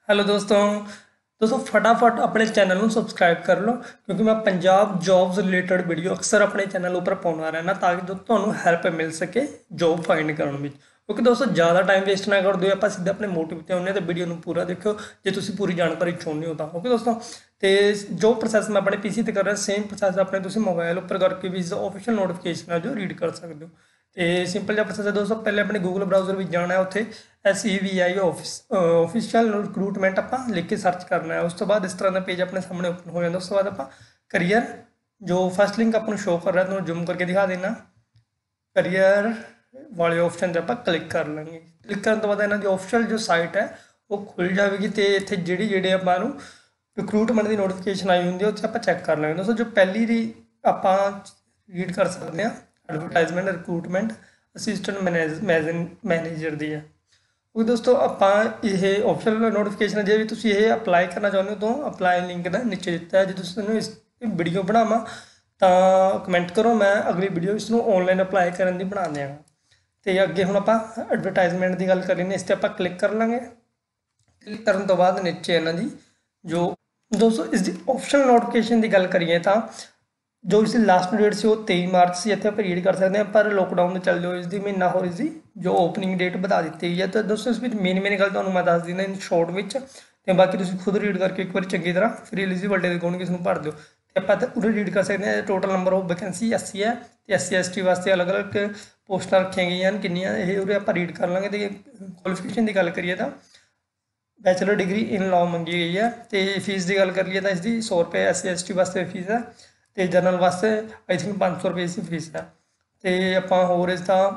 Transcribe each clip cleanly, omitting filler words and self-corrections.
Hello दोस्तों। फटाफट अपने चैनल ਨੂੰ ਸਬਸਕ੍ਰਾਈਬ ਕਰ ਲਓ ਕਿਉਂਕਿ ਮੈਂ ਪੰਜਾਬ ਜੌਬਸ ਰਿਲੇਟਡ ਵੀਡੀਓ ਅਕਸਰ ਆਪਣੇ ਚੈਨਲ ਉੱਪਰ ਪਾਉਂਦਾ ਰਹਿਣਾ ਤਾਂ ਕਿ ਤੁਹਾਨੂੰ ਹੈਲਪ ਮਿਲ ਸਕੇ ਜੌਬ ਫਾਈਂਡ ਕਰਨ ਵਿੱਚ। ਕਿਉਂਕਿ ਦੋਸਤੋ ਜ਼ਿਆਦਾ ਟਾਈਮ ਵੇਸਟ ਨਾ ਕਰਦੇ ਆਪਾਂ ਸਿੱਧਾ ਆਪਣੇ ਮੋਟਿਵ ਤੇ ਆਉਂਦੇ ਤੇ ਵੀਡੀਓ ਨੂੰ ਪੂਰਾ ਦੇਖਿਓ ਜੇ ਤੁਸੀਂ ਪੂਰੀ ਜਾਣਕਾਰੀ ਚਾਹੁੰਦੇ ਹੋ ਤਾਂ। ਓਕੇ ਦੋਸਤੋ, ਤੇ ਜੋ ਪ੍ਰੋਸੈਸ ਮੈਂ ਆਪਣੇ ਪੀਸੀ ਤੇ ਕਰ ਰਿਹਾ ਸੇਮ ਪ੍ਰੋਸੈਸ ਆਪਣੇ ਤੁਸੀਂ ਮੋਬਾਈਲ ਉੱਪਰ ਕਰਕੇ ਵੀ ਆਫੀਸ਼ੀਅਲ ਨੋਟੀਫਿਕੇਸ਼ਨ ਆ ਜੋ ਰੀਡ ਕਰ ਸਕਦੇ ਹੋ। ਤੇ ਸਿੰਪਲ ਜਿਹਾ ਪ੍ਰੋਸੈਸ ਹੈ ਦੋਸਤੋ, ਪਹਿਲੇ ਆਪਣੇ ਗੂਗਲ ਬਰਾਊਜ਼ਰ ਵਿੱਚ ਜਾਣਾ ਹੈ, ਉੱਥੇ SEVI ਆਫੀਸ਼ੀਅਲ ਰਿਕਰੂਟਮੈਂਟ ਆਪਾਂ ਲਿਖ ਕੇ ਸਰਚ ਕਰਨਾ ਹੈ। ਉਸ ਤੋਂ ਬਾਅਦ ਇਸ ਤਰ੍ਹਾਂ ਦਾ ਪੇਜ ਆਪਣੇ ਸਾਹਮਣੇ ਓਪਨ ਹੋ ਜਾਂਦਾ। ਉਸ ਤੋਂ ਬਾਅਦ ਆਪਾਂ ਕਰੀਅਰ ਜੋ ਫਸਟ ਲਿੰਕ ਆਪਾਂ ਨੂੰ ਸ਼ੋ ਕਰ ਰਿਹਾ ਤੁਹਾਨੂੰ ਜ਼ੂਮ ਕਰਕੇ ਦਿਖਾ ਦੇਣਾ, ਕਰੀਅਰ ਵਾਲੇ ਆਪਸ਼ਨ ਤੇ ਆਪਾਂ ਕਲਿੱਕ ਕਰ ਲਾਂਗੇ। ਕਲਿੱਕ ਕਰਨ ਤੋਂ ਬਾਅਦ ਇਹਨਾਂ ਦੀ ਆਫੀਸ਼ੀਅਲ ਜੋ ਸਾਈਟ ਹੈ ਉਹ ਖੁੱਲ ਜਾਵੇਗੀ ਤੇ ਇੱਥੇ ਜਿਹੜੇ ਆਪਾਂ ਨੂੰ ਰਿਕਰੂਟਮੈਂਟ ਦੀ ਨੋਟੀਫਿਕੇਸ਼ਨ ਆਈ ਹੁੰਦੀ ਹੈ ਉੱਥੇ ਆਪਾਂ ਚੈੱਕ ਕਰ ਲਾਂਗੇ। ਦੋਸਤੋ ਜੋ ਪਹਿਲੀ ਦੀ ਆਪਾਂ ਰੀਡ ਕਰ ਸਕਦੇ ਹਾਂ ਐਡਵਰਟਾਈਜ਼ਮੈਂਟ ਰਿਕਰੂਟਮੈਂਟ ਅਸਿਸਟੈਂਟ ਮੈਨੇਜਰ ਦੀ ਹੈ। ਉਹ ਦੋਸਤੋ ਆਪਾਂ ਇਹ ਆਫੀਸ਼ੀਅਲ ਨੋਟੀਫਿਕੇਸ਼ਨ ਜੇ ਵੀ ਤੁਸੀਂ ਇਹ ਅਪਲਾਈ ਕਰਨਾ ਚਾਹੁੰਦੇ ਹੋ ਤਾਂ ਅਪਲਾਈ ਲਿੰਕ ਦਾ ਨੀਚੇ ਦਿੱਤਾ ਹੈ। ਜੇ ਤੁਸੀਂ ਤੁਹਾਨੂੰ ਇਸ ਵੀਡੀਓ ਬਣਾਵਾਂ ਤਾਂ ਕਮੈਂਟ ਕਰੋ, ਮੈਂ ਅਗਲੀ ਵੀਡੀਓ ਇਸ ਨੂੰ ਆਨਲਾਈਨ ਅਪਲਾਈ ਕਰਨ ਦੀ ਬਣਾ ਦਿਆਂਗਾ। ਤੇ ਅੱਗੇ ਹੁਣ ਆਪਾਂ ਐਡਵਰਟਾਈਜ਼ਮੈਂਟ ਦੀ ਗੱਲ ਕਰ ਲੈਂਦੇ, ਇਸ ਤੇ ਆਪਾਂ ਕਲਿੱਕ ਕਰ ਲਾਂਗੇ। ਕਲਿੱਕ ਕਰਨ ਤੋਂ ਬਾਅਦ ਨੀਚੇ ਇਹਨਾਂ ਦੀ ਜੋ ਦੋਸਤੋ ਇਸ ਦੀ ਆਫੀਸ਼ੀਅਲ ਨੋਟੀਫਿਕੇਸ਼ਨ ਦੀ ਗੱਲ ਕਰੀਏ ਤਾਂ ਜੋ ਇਸ ਦੀ ਲਾਸਟ ਡੇਟ ਸੀ ਉਹ 23 ਮਾਰਚ ਸੀ। ਇੱਥੇ ਆਪਾਂ ਰੀਡ ਕਰ ਸਕਦੇ ਹਾਂ, ਪਰ ਲੋਕਡਾਊਨ ਦੇ ਚੱਲਦੇ ਹੋਏ ਇਸ ਦੀ ਮਹੀਨਾ ਹੋਰ ਇਸ ਦੀ ਜੋ ਓਪਨਿੰਗ ਡੇਟ ਵਧਾ ਦਿੱਤੀ ਗਈ ਹੈ। ਤਾਂ ਦੋਸਤੋ ਇਸ ਵਿੱਚ ਮੇਨ ਗੱਲ ਤੁਹਾਨੂੰ ਮੈਂ ਦੱਸ ਦਿੰਦਾ ਇਨ ਸ਼ੋਰਟ ਵਿੱਚ, ਤੇ ਬਾਕੀ ਤੁਸੀਂ ਖੁਦ ਰੀਡ ਕਰਕੇ ਇੱਕ ਵਾਰੀ ਚੰਗੀ ਤਰ੍ਹਾਂ ਫਿਰ ਐਲੀਜੀਬਿਲਟੀ ਦੇ ਅਕੋਰਡਿੰਗ ਇਸ ਨੂੰ ਭਰ ਦਿਓ। ਤੇ ਆਪਾਂ ਉਰੇ ਰੀਡ ਕਰ ਸਕਦੇ ਹਾਂ ਟੋਟਲ ਨੰਬਰ ਆਫ ਵੈਕੈਂਸੀ 80 ਹੈ ਤੇ SC ST ਵਾਸਤੇ ਅਲੱਗ-ਅਲੱਗ ਪੋਸਟਾਂ ਰੱਖੀਆਂ ਗਈਆਂ ਹਨ ਕਿੰਨੀਆਂ, ਇਹ ਉਰੇ ਆਪਾਂ ਰੀਡ ਕਰ ਲਾਂਗੇ। ਤੇ ਕੁਆਲੀਫਿਕੇਸ਼ਨ ਦੀ ਗੱਲ ਕਰੀਏ ਤਾਂ ਬੈਚਲਰ ਡਿਗਰੀ ਇਨ ਲਾਅ ਮੰਗੀ ਗਈ ਹੈ। ਤੇ ਫੀਸ ਦੀ ਗੱਲ ਕਰੀਏ ਤਾਂ ਇਸ ਦੀ 100 ਰੁਪਏ SC ST ਵਾਸਤੇ ਫੀਸ ਹੈ ਤੇ ਜਨਰਲ ਵਾਸਤੇ ਆਈ ਥਿੰਕ 500 ਰੁਪਏ ਦੀ ਫੀਸ ਹੈ। ਤੇ ਆਪਾਂ ਹੋਰ ਇਸ ਦਾ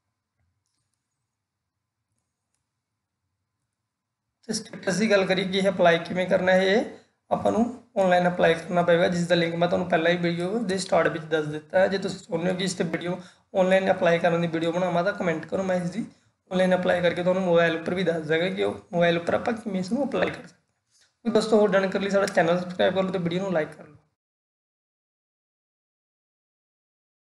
ਸਟੇਟਸ ਦੀ ਗੱਲ ਕਰੀਏ ਕਿ ਇਹ ਅਪਲਾਈ ਕਿਵੇਂ ਕਰਨਾ ਹੈ, ਇਹ ਆਪਾਂ ਨੂੰ ਆਨਲਾਈਨ ਅਪਲਾਈ ਕਰਨਾ ਪਏਗਾ, ਜਿਸ ਦਾ ਲਿੰਕ ਮੈਂ ਤੁਹਾਨੂੰ ਪਹਿਲਾਂ ਹੀ ਵੀਡੀਓ ਦੇ ਸਟਾਰਟ ਵਿੱਚ ਦੱਸ ਦਿੱਤਾ ਹੈ। ਜੇ ਤੁਸੀਂ ਚਾਹੁੰਦੇ ਹੋ ਕਿ ਇਸ ਤੇ ਵੀਡੀਓ ਆਨਲਾਈਨ ਅਪਲਾਈ ਕਰਨ ਦੀ ਵੀਡੀਓ ਬਣਾਵਾਂ ਤਾਂ ਕਮੈਂਟ ਕਰੋ, ਮੈਂ ਇਸ ਦੀ ਆਨਲਾਈਨ ਅਪਲਾਈ ਕਰਕੇ ਤੁਹਾਨੂੰ ਮੋਬਾਈਲ ਉੱਪਰ ਵੀ ਦੱਸ ਦਾਂਗਾ ਕਿ ਉਹ ਮੋਬਾਈਲ ਉੱਪਰ ਆਪਾਂ ਕਿਵੇਂ ਇਸ ਨੂੰ ਅਪਲਾਈ ਕਰ ਸਕਦੇ ਹਾਂ। ਦੋਸਤੋ ਹੋਰ ਜਾਣਕਾਰੀ ਲਈ ਸਾਡਾ ਚੈਨਲ ਸਬਸਕ੍ਰਾਈਬ ਕਰ ਲਓ ਤੇ ਵੀਡੀਓ ਨੂੰ ਲਾਈਕ ਕਰ ਲਓ।